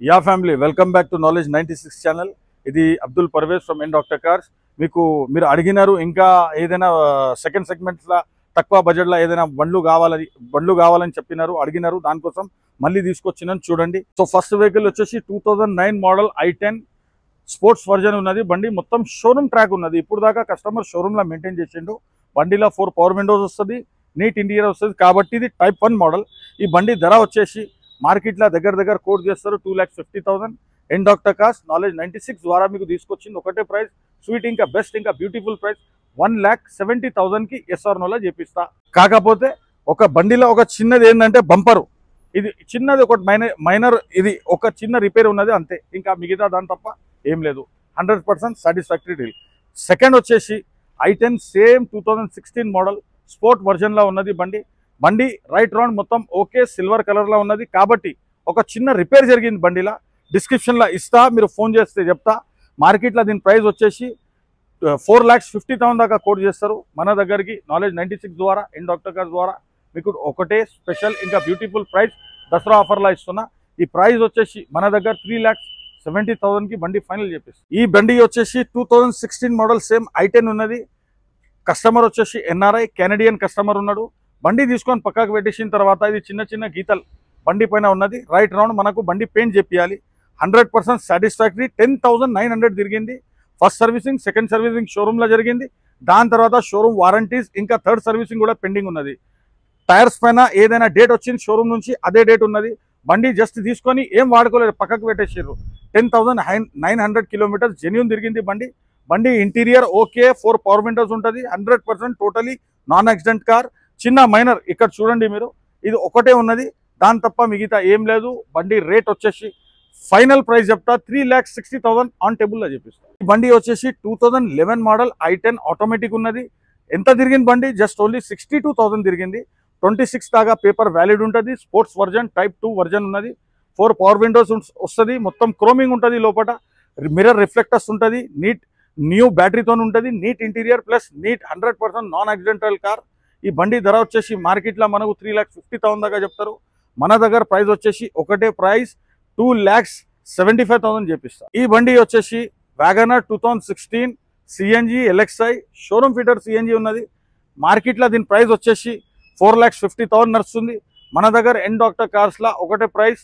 Yeah family welcome back to knowledge 96 channel. ఇది Abdul Parvez from N doctor cars. మీరు అడిగినారు ఇంకా ఏదైనా సెకండ్ సెగ్మెంట్ల తక్కువ బడ్జెట్లో ఏదైనా బండ్లు కావాలని చెప్పినారు, అడిగినారు. దానికోసం మళ్ళీ తీసుకొచ్చినాను చూడండి. సో ఫస్ట్ వెహికల్ వచ్చేసి 2009 మోడల్ i10 స్పోర్ట్స్ వర్జన్ ఉన్నది. బండి మొత్తం షోరూమ్ ట్రాక్ ఉన్నది. ఇప్పుడు దాకా కస్టమర్ షోరూమ్లో మెయింటైన్ చేసిండు. బండిలో 4 పవర్ విండోస్ వస్తుంది, నీట్ ఇంటీరియర్ వస్తుంది. కాబట్టి ఇది టైప్ 1 మోడల్. ఈ బండి ధర వచ్చేసి మార్కెట్లో దగ్గర కోట్ చేస్తారు 2,50,000. ఎన్ డాక్టర్ కార్స్ నాలెడ్జ్ 96 ద్వారా మీకు తీసుకొచ్చింది ఒకటే ప్రైస్, స్వీట్ ఇంకా బెస్ట్ ఇంకా బ్యూటిఫుల్ ప్రైస్ 1,70,000కి ఎస్ఆర్నోలో చేపిస్తా. కాకపోతే ఒక బండిలో ఒక చిన్నది ఏంటంటే బంపరు, ఇది చిన్నది ఒకటి మైనర్ ఇది ఒక చిన్న రిపేర్ ఉన్నది అంతే, ఇంకా మిగతా దాని తప్ప ఏం లేదు. 100% సాటిస్ఫాక్టరీ డీల్. సెకండ్ వచ్చేసి i10 సేమ్ 2016 మోడల్ స్పోర్ట్ వర్జన్లో ఉన్నది. బండి రైట్ రౌండ్ మొత్తం ఓకే, సిల్వర్ కలర్లో ఉన్నది. కాబట్టి ఒక చిన్న రిపేర్ జరిగింది బండిలో, డిస్క్రిప్షన్లో ఇస్తా, మీరు ఫోన్ చేస్తే చెప్తా. మార్కెట్లో దీని ప్రైస్ వచ్చేసి 4,50,000 దాకా కోట్ చేస్తారు. మన దగ్గరికి నాలెడ్జ్ 96 ద్వారా ఎన్ డాక్టర్ కార్స్ ద్వారా మీకు ఒకటే స్పెషల్ ఇంకా బ్యూటిఫుల్ ప్రైస్ దసరా ఆఫర్లో ఇస్తున్నా. ఈ ప్రైస్ వచ్చేసి మన దగ్గర 3,70,000కి బండి ఫైనల్ చేపిస్తుంది. ఈ బండి వచ్చేసి 2016 మోడల్ సేమ్ i10 ఉన్నది. కస్టమర్ వచ్చేసి ఎన్ఆర్ఐ కెనడియన్ కస్టమర్ ఉన్నాడు. బండి తీసుకొని పక్కకు పెట్టేసిన తర్వాత ఇది చిన్న గీతలు బండి పైన ఉన్నది. రైట్ రౌండ్ మనకు బండి పెయింట్ చేపియాలి. 100% సాటిస్ఫాక్టరీ. 10,900 తిరిగింది. ఫస్ట్ సర్వీసింగ్, సెకండ్ సర్వీసింగ్ షోరూమ్లో జరిగింది. దాని తర్వాత షోరూమ్ వారంటీస్ ఇంకా థర్డ్ సర్వీసింగ్ కూడా పెండింగ్ ఉన్నది. టైర్స్ పైన ఏదైనా డేట్ వచ్చింది షోరూమ్ నుంచి అదే డేట్ ఉన్నది. బండి జస్ట్ తీసుకొని ఏం వాడుకోలేదు, పక్కకు పెట్టేసారు. 10,900 కిలోమీటర్స్ జెన్యూన్ తిరిగింది బండి ఇంటీరియర్ ఓకే, 4 పవర్ విండోస్ ఉంటుంది. 100% టోటలీ నాన్ యాక్సిడెంట్ కార్. చిన్న మైనర్ ఇక్కడ చూడండి మీరు, ఇది ఒకటే ఉన్నది, దాని తప్ప మిగతా ఏం లేదు. బండి రేట్ వచ్చేసి ఫైనల్ ప్రైస్ చెప్తా 3,60,000 ఆన్ టేబుల్లో చెప్పిస్తాను. ఈ బండి వచ్చేసి 2011 మోడల్ i10 ఆటోమేటిక్ ఉన్నది. ఎంత తిరిగింది బండి? జస్ట్ ఓన్లీ 62,000 తిరిగింది. 26 దాకా పేపర్ వ్యాలిడ్ ఉంటుంది. స్పోర్ట్స్ వర్జన్ టైప్ 2 వర్జన్ ఉన్నది. 4 పవర్ విండోస్ వస్తుంది. మొత్తం క్రోమింగ్ ఉంటుంది. లోపల మిర్రర్ రిఫ్లెక్టర్స్ ఉంటుంది. న్యూ బ్యాటరీతో ఉంటుంది. Neat interior plus neat 100% non accidental car. ఈ బండి ధర వచ్చేసి మార్కెట్లో మనకు 3,50,000 దాకా చెప్తారు. మన దగ్గర ప్రైస్ వచ్చేసి ఒకటే ప్రైస్ 2,75,000 చేపిస్తా. ఈ బండి వచ్చేసి WagonR 2016 CNG LXI showroom fitted CNG ఉన్నది. మార్కెట్లో దీని ప్రైస్ వచ్చేసి 4,50,000 నడుస్తుంది. మన దగ్గర ఎన్ డాక్టర్ కార్స్లో ఒకటే ప్రైస్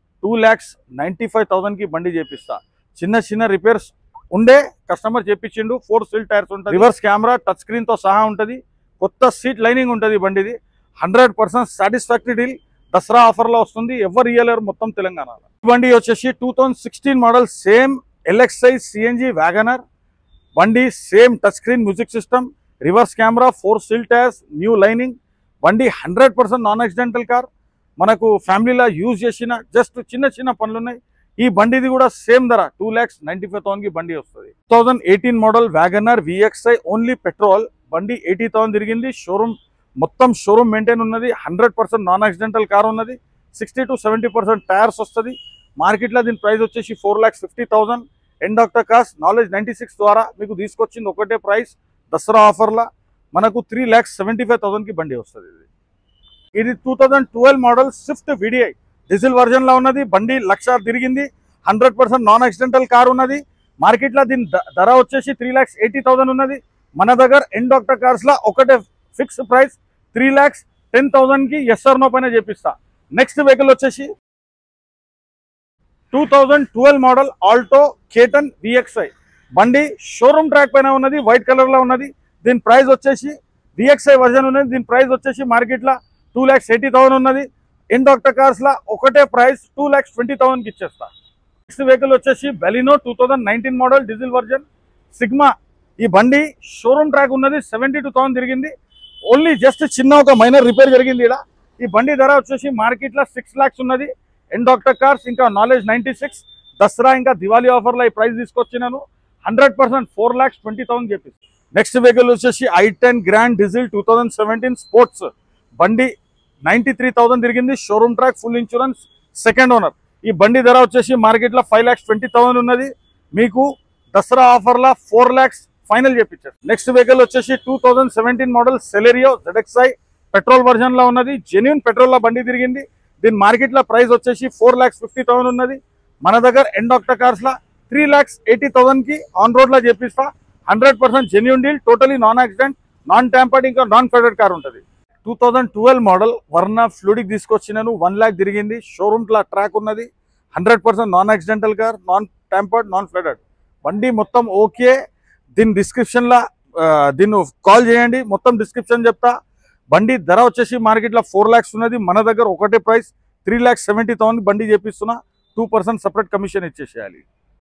2,95,000కి బండి చేపిస్తా. చిన్న రిపేర్స్ ఉండే కస్టమర్ చేపించిండు. 4 సిల్ టైర్స్ ఉంటుంది. రివర్స్ కెమెరా టచ్ స్క్రీన్తో సహా ఉంటుంది. కొత్త సీట్ లైనింగ్ ఉంటుంది బండిది. 100% సాటిస్ఫాక్టరీ డీల్. దసరా ఆఫర్లో వస్తుంది. ఎవరు ఇయ్యలేరు మొత్తం తెలంగాణలో. ఈ బండి వచ్చేసి 2016 model same LXI CNG WagonR. బండి same touch screen music system, reverse camera, 4 seal tyres, new lining. బండి 100% నాన్ యాక్సిడెంటల్ కార్. మనకు ఫ్యామిలీలో యూజ్ చేసిన జస్ట్ చిన్న పనులు ఉన్నాయి. ఈ బండిది కూడా సేమ్ ధర 2,95,000కి బండి వస్తుంది. 2018 model WagonR VXI only petrol. బండి 80,000 తిరిగింది. మొత్తం షోరూమ్ మెయింటైన్ ఉన్నది. 100% నాన్ యాక్సిడెంటల్ కార్ ఉన్నది. 60 to 70% టైర్స్ వస్తుంది. మార్కెట్లో దీని ప్రైస్ వచ్చేసి 4,50,000. ఎన్ డాక్టర్ కార్స్ నాలెడ్జ్ 96 ద్వారా మీకు తీసుకొచ్చింది ఒకటే ప్రైస్ దసరా ఆఫర్లో మనకు 3,75,000కి బండి వస్తుంది. ఇది 2012 మోడల్ స్విఫ్ట్ విడిఐ డీజిల్ వర్జన్లో ఉన్నది. బండి 1,00,000 తిరిగింది. 100% నాన్ యాక్సిడెంటల్ కార్ ఉన్నది. మార్కెట్లో దీని ధర వచ్చేసి 3,80,000 ఉన్నది. మన దగ్గర ఎన్ డాక్టర్ కార్స్లో ఒకటే ఫిక్స్ ప్రైస్ 3,10,000కి ఎస్ఆర్నో పైన చేపిస్తా. నెక్స్ట్ వెహికల్ వచ్చేసి 2012 మోడల్ ఆల్టో K10 VXI. బండి షోరూమ్ ట్రాక్ పైన ఉన్నది. వైట్ కలర్లో ఉన్నది. దీని ప్రైస్ వచ్చేసి VXI వర్జన్ ఉన్నది. దీని ప్రైస్ వచ్చేసి మార్కెట్లో 2,80,000 ఉన్నది. ఎన్ డాక్టర్ కార్స్లో ఒకటే ప్రైస్ 2,20,000కి ఇచ్చేస్తా. నెక్స్ట్ వెహికల్ వచ్చేసి Baleno 2019 model diesel version Sigma. ఈ బండి షోరూమ్ ట్రాక్ ఉన్నది. 72,000 తిరిగింది. ఓన్లీ జస్ట్ చిన్న ఒక మైనర్ రిపేర్ జరిగింది ఇలా. ఈ బండి ధర వచ్చేసి మార్కెట్లో 6 lakhs ఉన్నది. ఎన్ డాక్టర్ కార్స్ ఇంకా నాలెడ్జ్ 96 దసరా ఇంకా దివాళీ ఆఫర్లో ఈ ప్రైస్ తీసుకొచ్చినాను. 100% 4,20,000 చెప్పి. నెక్స్ట్ వెహికల్ వచ్చేసి i10 గ్రాండ్ డీజిల్ 2017 స్పోర్ట్స్. బండి 93,000 తిరిగింది. Showroom track, full insurance, second owner. ఈ బండి ధర వచ్చేసి మార్కెట్లో 5,20,000 ఉన్నది. మీకు దసరా ఆఫర్లో 4 lakhs ఫైనల్ చేపించారు. నెక్స్ట్ వెహికల్ వచ్చేసి 2017 మోడల్ సెలెరియో ZXI పెట్రోల్ వర్జన్లో ఉన్నది. జెన్యూన్ పెట్రోల్లో బండి తిరిగింది. దీని మార్కెట్లో ప్రైస్ వచ్చేసి 4,50,000 ఉన్నది. మన దగ్గర ఎండ్ డాక్టర్ కార్స్లో 3,80,000కి ఆన్ రోడ్లో చేపిస్తా. 100% genuine deal, totally non accident, non tampered, ఇంకా నాన్ ఫెడెడ్ కార్ ఉంటుంది. 2012 మోడల్ వర్నా ఫ్లూడిక్ తీసుకొచ్చినాను. 1 lakh తిరిగింది. షోరూమ్లో ట్రాక్ ఉన్నది. 100% non accidental car, non tampered, non flooded. బండి మొత్తం ఓకే. దీని డిస్క్రిప్షన్లో దీన్ని కాల్ చేయండి, మొత్తం డిస్క్రిప్షన్ చెప్తా. బండి ధర వచ్చేసి మార్కెట్లో 4 lakhs ఉన్నది. మన దగ్గర ఒకటే ప్రైస్ 3,70,000 బండి చేపిస్తున్నా. 2% సపరేట్ కమిషన్ ఇచ్చేసేయాలి.